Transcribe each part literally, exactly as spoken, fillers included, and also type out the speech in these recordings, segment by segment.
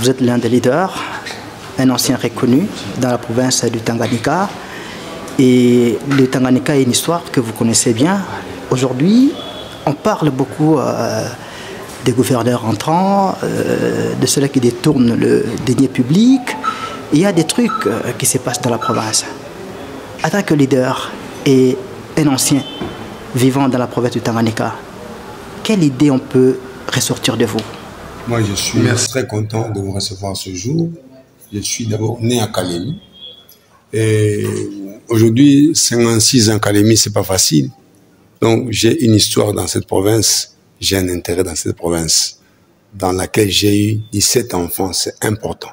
vous êtes l'un des leaders, un ancien reconnu dans la province du Tanganyika. Et le Tanganyika est une histoire que vous connaissez bien. Aujourd'hui, on parle beaucoup euh, des gouverneurs entrants, euh, de ceux qui détournent le denier public. Il y a des trucs euh, qui se passent dans la province. En tant que leader et un ancien vivant dans la province du Tanganyika, quelle idée on peut ressortir de vous? Moi, je suis très content de vous recevoir ce jour. Je suis d'abord né à Kalemi. Et aujourd'hui, cinquante-six ans à Kalemi, c'est pas facile. Donc, j'ai une histoire dans cette province. J'ai un intérêt dans cette province, dans laquelle j'ai eu dix-sept enfants. C'est important.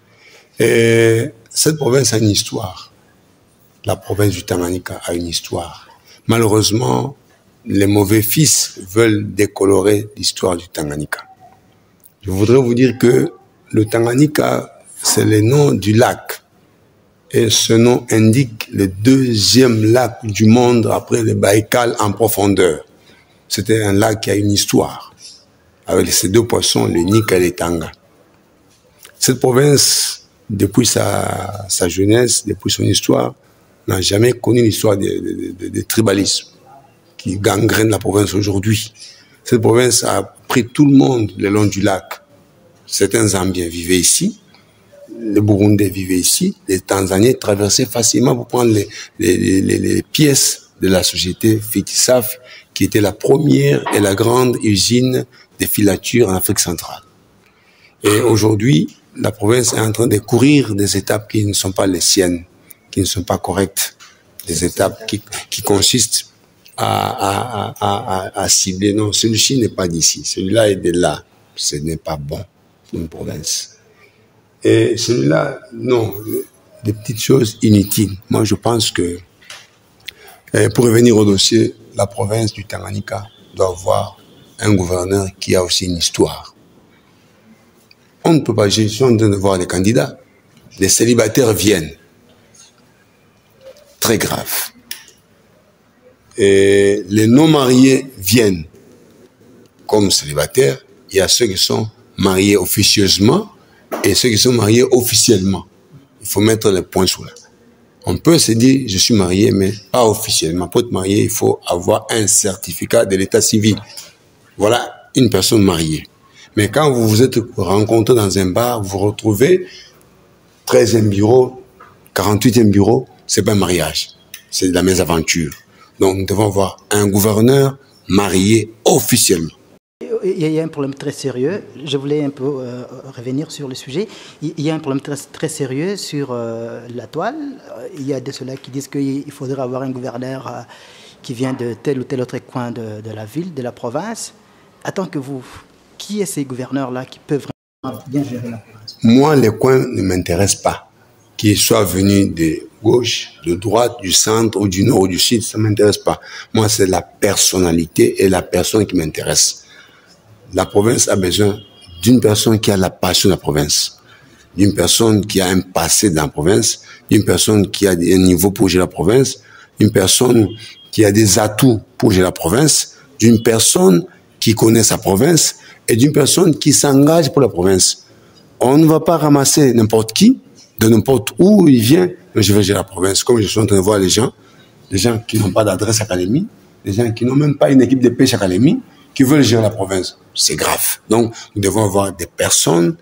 Et cette province a une histoire. La province du Tanganyika a une histoire. Malheureusement, les mauvais fils veulent décolorer l'histoire du Tanganyika. Je voudrais vous dire que le Tanganyika, c'est le nom du lac. Et ce nom indique le deuxième lac du monde après le Baïkal en profondeur. C'était un lac qui a une histoire, avec ces deux poissons, le Nika et le Tanga. Cette province, depuis sa, sa jeunesse, depuis son histoire, n'a jamais connu l'histoire de, de, de, de tribalisme qui gangrène la province aujourd'hui. Cette province a pris tout le monde le long du lac. Certains Zambiens vivaient ici, les Burundais vivaient ici, les Tanzaniens traversaient facilement pour prendre les, les, les, les pièces de la société Fitisaf, qui était la première et la grande usine de filature en Afrique centrale. Et aujourd'hui, la province est en train de courir des étapes qui ne sont pas les siennes, qui ne sont pas correctes, des étapes qui, qui consistent à, à, à, à, à cibler. Non, celui-ci n'est pas d'ici, celui-là est de là. Ce n'est pas bon pour une province. Et celui-là, non, des petites choses inutiles. Moi, je pense que, pour revenir au dossier, la province du Tanganyika doit avoir un gouverneur qui a aussi une histoire. On ne peut pas, je suis en train de voir les candidats. Les célibataires viennent. Très grave. Et les non-mariés viennent. Comme célibataires, il y a ceux qui sont mariés officieusement et ceux qui sont mariés officiellement. Il faut mettre les points sur là. On peut se dire, je suis marié, mais pas officiellement. Pour être marié, il faut avoir un certificat de l'état civil. Voilà une personne mariée. Mais quand vous vous êtes rencontrés dans un bar, vous vous retrouvez treizième bureau, quarante-huitième bureau, c'est pas un mariage. C'est de la mésaventure. Donc, nous devons avoir un gouverneur marié officiellement. Il y a un problème très sérieux. Je voulais un peu euh, revenir sur le sujet. Il y a un problème très, très sérieux sur euh, la toile. Il y a de ceux-là qui disent qu'il faudrait avoir un gouverneur euh, qui vient de tel ou tel autre coin de, de la ville, de la province. En tant que vous, qui est ces gouverneurs-là qui peuvent vraiment bien gérer la province? Moi, les coins ne m'intéressent pas. Qu'ils soient venus de gauche, de droite, du centre, ou du nord, ou du sud, ça ne m'intéresse pas. Moi, c'est la personnalité et la personne qui m'intéresse. La province a besoin d'une personne qui a la passion de la province, d'une personne qui a un passé dans la province, d'une personne qui a un niveau pour gérer la province, d'une personne qui a des atouts pour gérer la province, d'une personne qui connaît sa province et d'une personne qui s'engage pour la province. On ne va pas ramasser n'importe qui, de n'importe où il vient, mais je vais gérer la province. Comme je suis en train de voir les gens, les gens qui n'ont pas d'adresse à Kalemi, les gens qui n'ont même pas une équipe de pêche à Kalemi, qui veulent gérer la province. C'est grave. Donc, nous devons avoir des personnes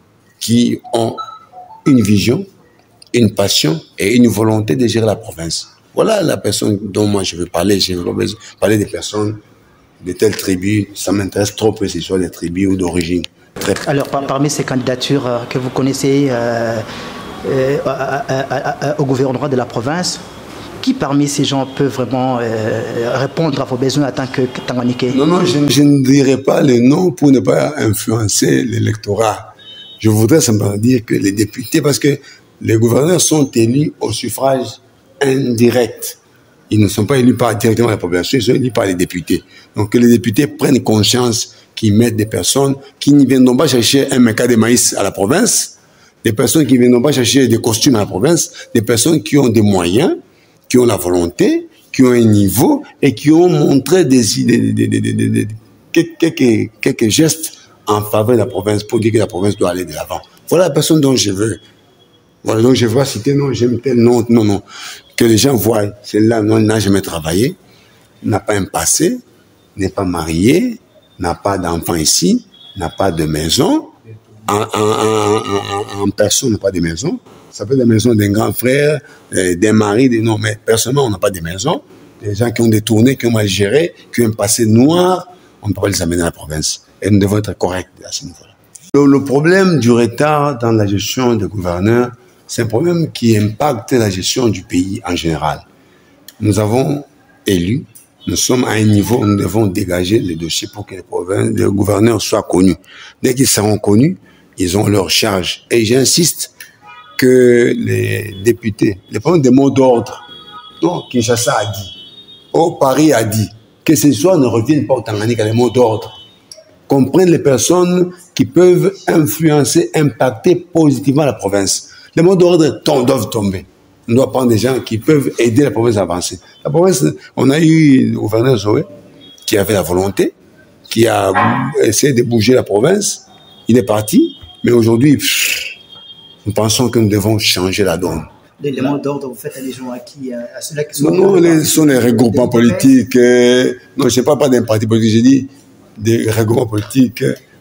qui ont une vision, une passion et une volonté de gérer la province. Voilà la personne dont moi je veux parler. Je veux parler des personnes de telle tribu. Ça m'intéresse trop que ce soit des tribus ou d'origine. Alors, par, parmi ces candidatures euh, que vous connaissez euh, euh, à, à, à, au gouvernement de la province, qui parmi ces gens peut vraiment euh, répondre à vos besoins en tant que Tanganyikais? Non, non, je, je ne dirai pas les noms pour ne pas influencer l'électorat. Je voudrais simplement dire que les députés, parce que les gouverneurs sont élus au suffrage indirect. Ils ne sont pas élus par directement la population, ils sont élus par les députés. Donc que les députés prennent conscience qu'ils mettent des personnes qui ne viendront pas chercher un méca de maïs à la province, des personnes qui ne viendront pas chercher des costumes à la province, des personnes qui ont des moyens, qui ont la volonté, qui ont un niveau et qui ont montré des idées, des, des, des, des, des, quelques, quelques gestes en faveur de la province pour dire que la province doit aller de l'avant. Voilà la personne dont je veux. Voilà, donc je ne vais pas citer, non, j'aime tel nom, non, non. Que les gens voient, celle-là, non, n'a jamais travaillé, n'a pas un passé, n'est pas marié, n'a pas d'enfant ici, n'a pas de maison, en, en, en, en, en personne n'a pas de maison. Ça peut être la maison d'un grand frère, d'un mari, des non, mais personnellement, on n'a pas de maison. Des gens qui ont détourné, qui ont mal géré, qui ont un passé noir, on ne peut pas les amener à la province. Et nous devons être corrects à ce niveau-là. Le, le problème du retard dans la gestion des gouverneurs, c'est un problème qui impacte la gestion du pays en général. Nous avons élu, nous sommes à un niveau où nous devons dégager les dossiers pour que les, provinces, les gouverneurs soient connus. Dès qu'ils seront connus, ils ont leur charge. Et j'insiste que les députés, les problèmes des mots d'ordre, donc Kinshasa a dit, oh, Paris a dit, que ces histoires ne reviennent pas au Tanganyika, les mots d'ordre. Comprennent les personnes qui peuvent influencer, impacter positivement la province. Les mots d'ordre doivent tomber. On doit prendre des gens qui peuvent aider la province à avancer. La province, on a eu le gouverneur Zoé, qui avait la volonté, qui a essayé de bouger la province. Il est parti, mais aujourd'hui, nous pensons que nous devons changer la donne. Les mots d'ordre, vous faites allusion à qui? À ceux-là qui sont... Non, non, ce sont les regroupements politiques. Euh, non, je ne parle pas d'un parti politique, j'ai dit des regroupements politiques,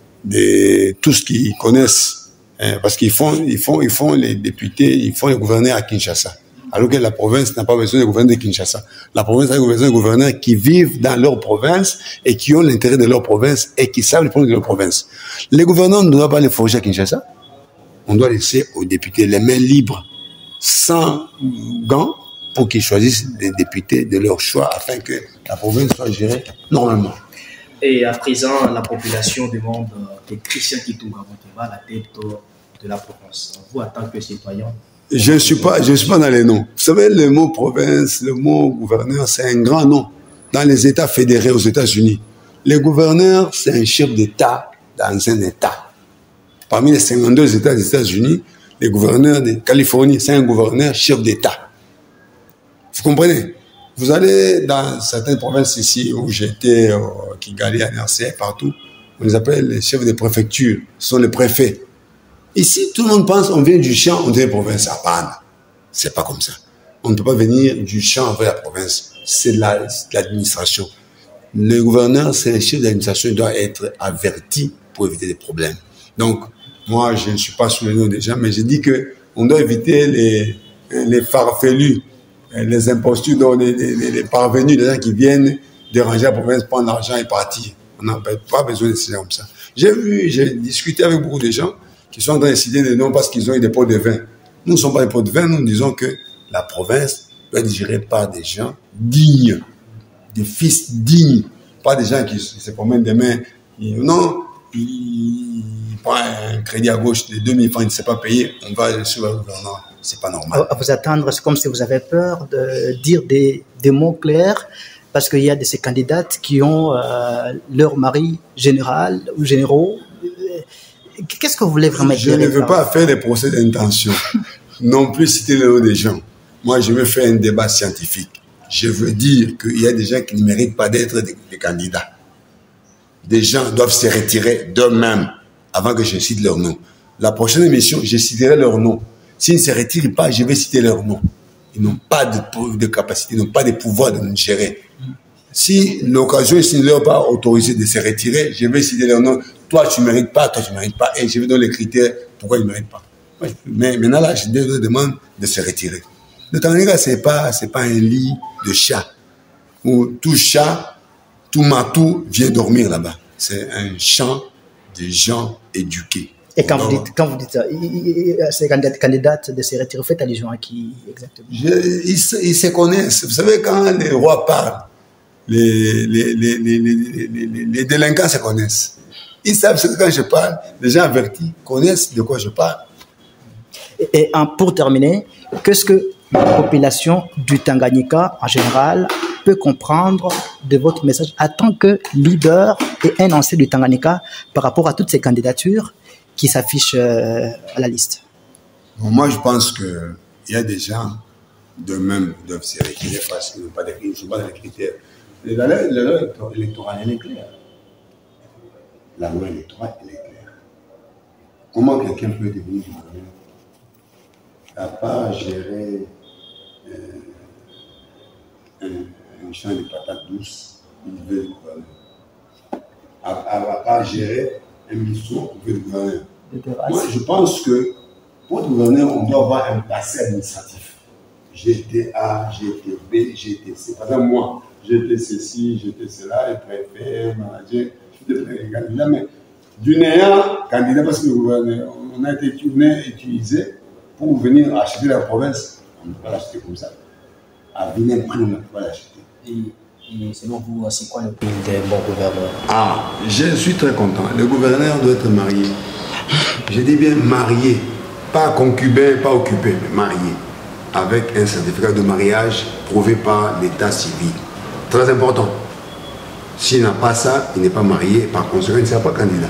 de tout ce qu'ils connaissent. Hein, parce qu'ils font, ils font, ils font les députés, ils font les gouverneurs à Kinshasa. Alors que la province n'a pas besoin de gouverneurs de Kinshasa. La province a besoin de gouverneurs qui vivent dans leur province et qui ont l'intérêt de leur province et qui savent les problèmes de leur province. Les gouverneurs ne doivent pas les forger à Kinshasa. On doit laisser aux députés les mains libres, sans gants, pour qu'ils choisissent des députés de leur choix afin que la province soit gérée normalement. Et à présent, la population demande que Christian Kitunga Moteba à la tête de la province. Vous, en tant que citoyen, je ne suis pas, je suis pas dans les noms. Vous savez, le mot province, le mot gouverneur, c'est un grand nom dans les États fédérés aux États-Unis. Le gouverneur, c'est un chef d'État dans un État. Parmi les cinquante-deux États des États-Unis, le gouverneur de Californie, c'est un gouverneur chef d'État. Vous comprenez? Vous allez dans certaines provinces ici où j'étais, euh, Kigali, à N R C, partout, on les appelle les chefs de préfecture, ce sont les préfets. Ici, tout le monde pense on vient du champ, on devient province. À Pana. C'est pas comme ça. On ne peut pas venir du champ vers la province. C'est l'administration. Le gouverneur, c'est le chef d'administration, il doit être averti pour éviter des problèmes. Donc, moi, je ne suis pas sous le nom des gens, mais je dis qu'on doit éviter les, les farfelus, les impostures, les, les, les parvenus, les gens qui viennent déranger la province, prendre l'argent et partir. On n'a pas besoin de ces gens comme ça. J'ai vu, j'ai discuté avec beaucoup de gens qui sont en train de citer des noms parce qu'ils ont eu des pots de vin. Nous ne sommes pas des pots de vin, nous disons que la province doit être gérée par des gens dignes, des fils dignes, pas des gens qui se promènent des mains. Non, il prend un crédit à gauche de deux mille francs, il ne sait pas payer, on va sur le gouvernement. C'est pas normal. À vous attendre, c'est comme si vous avez peur de dire des, des mots clairs, parce qu'il y a de ces candidates qui ont euh, leur mari général ou généraux. Qu'est-ce que vous voulez vraiment Je dire? ne veux pas faire des procès d'intention, non plus citer le nom des gens. Moi, je veux faire un débat scientifique. Je veux dire qu'il y a des gens qui ne méritent pas d'être des, des candidats. Des gens doivent se retirer d'eux-mêmes avant que je cite leur nom. La prochaine émission, je citerai leur nom. S'ils ne se retirent pas, je vais citer leur nom. Ils n'ont pas de, de capacité, ils n'ont pas de pouvoir de nous gérer. Si l'occasion ne leur pas autorisé de se retirer, je vais citer leur nom. Toi, tu ne mérites pas, toi, tu ne mérites pas. Et je vais donner les critères pourquoi ils ne méritent pas. Mais maintenant, là, je leur demande de se retirer. Le Tanganyika, ce n'est pas, c'est pas un lit de chat où tout chat, tout matou vient dormir là-bas. C'est un champ de gens éduqués. Et quand vous dites, quand vous dites ça, ces candidates de se retirer, faites allusion à qui exactement? Je, ils, ils se connaissent. Vous savez, quand les rois parlent, les, les, les, les, les, les, les délinquants se connaissent. Ils savent ce que quand je parle, les gens avertis connaissent de quoi je parle. Et, et en, pour terminer, qu'est-ce que la population du Tanganyika en général peut comprendre de votre message en tant que leader et un ancien du Tanganyika par rapport à toutes ces candidatures qui s'affichent euh, à la liste? Bon, moi, je pense qu'il y a des gens d'eux-mêmes qui doivent se retirer parce qu'ils n'ont pas de critères. La loi électorale, elle est claire. La loi électorale, elle est claire. comment quelqu'un peut devenir gouverneur à part gérer euh, un, un champ de patates douces, il veut le gouverneur. À, à, à part gérer un bistrot, il veut le gouverneur. Moi, je pense que pour être gouverneur, on doit avoir un passé administratif. G T A, G T B, G T C. Par exemple, moi, j'étais ceci, j'étais cela, et préfet, manager, j'étais candidat, mais du néant candidat parce que le gouvernement, on a été utilisé pour venir acheter la province. On ne peut pas l'acheter comme ça. À venir prix, on ne peut pas l'acheter. Et, et selon vous, c'est quoi le prix d'un bon gouverneur? Ah, je suis très content. Le gouverneur doit être marié. Je dis bien marié. Pas concubin, pas occupé, mais marié. Avec un certificat de mariage prouvé par l'état civil. Très important. S'il n'a pas ça, il n'est pas marié, par conséquent, il ne sera pas candidat.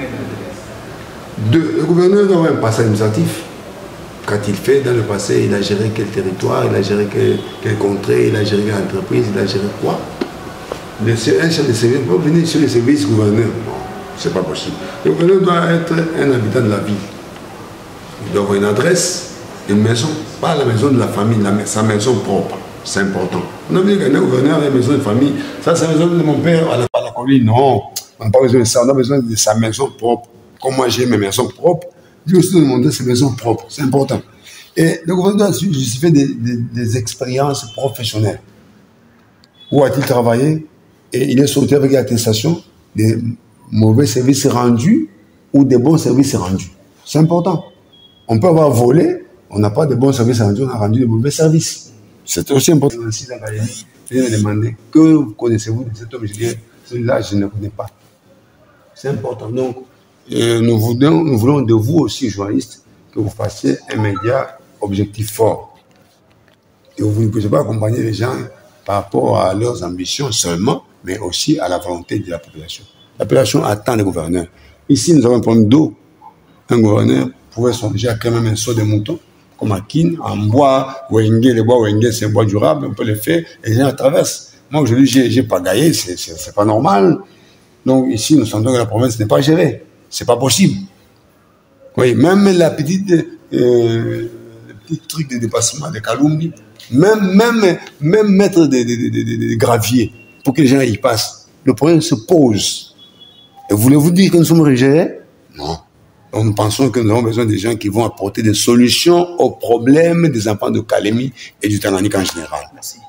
Deux, le gouverneur doit avoir un passé administratif. Quand il fait, dans le passé, il a géré quel territoire, il a géré quelle quel contrée, il a géré quelle entreprise, il a géré quoi. Le, un chef de service peut venir sur le service gouverneur. Non, c'est pas possible. Le gouverneur doit être un habitant de la ville. Il doit avoir une adresse, une maison, pas la maison de la famille, la, sa maison propre. C'est important. On a vu qu'un gouverneur a une maison de famille. Ça, c'est la maison de mon père à la, à la colline. Non, on n'a pas besoin de ça. On a besoin de sa maison propre. Comme moi, j'ai mes maisons propres, lui aussi demander ses maisons propres. C'est important. Et le gouverneur a fait des, des, des expériences professionnelles. Où a-t-il travaillé? Et il est sorti avec l'attestation des mauvais services rendus ou des bons services rendus. C'est important. On peut avoir volé, on n'a pas de bons services rendus, on a rendu de mauvais services. C'est aussi important. Je me demandé, que connaissez-vous de cet homme? Je dis, celui-là, je ne connais pas. C'est important. Donc, euh, nous, voulons, nous voulons de vous aussi, journalistes, que vous fassiez un média objectif fort. Et vous ne pouvez pas accompagner les gens par rapport à leurs ambitions seulement, mais aussi à la volonté de la population. La population attend les gouverneurs. Ici, nous avons un problème d'eau. Un gouverneur pouvait songer à quand même un saut de mouton, comme à Kin, en bois, Wenge, les bois Wenge, c'est un bois durable, on peut le faire, et les gens traversent. Moi, aujourd'hui, j'ai pas gaillé, c'est pas normal. Donc, ici, nous sentons que la province n'est pas gérée. C'est pas possible. Oui, même la petite, euh, le petit truc de dépassement de Kalumbi, même, même, même mettre des, des, des, des, des graviers pour que les gens y passent, le problème se pose. Et voulez-vous dire que nous sommes régérés? Non. Donc nous pensons que nous avons besoin des gens qui vont apporter des solutions aux problèmes des enfants de Kalemi et du Tanganyika en général. Merci.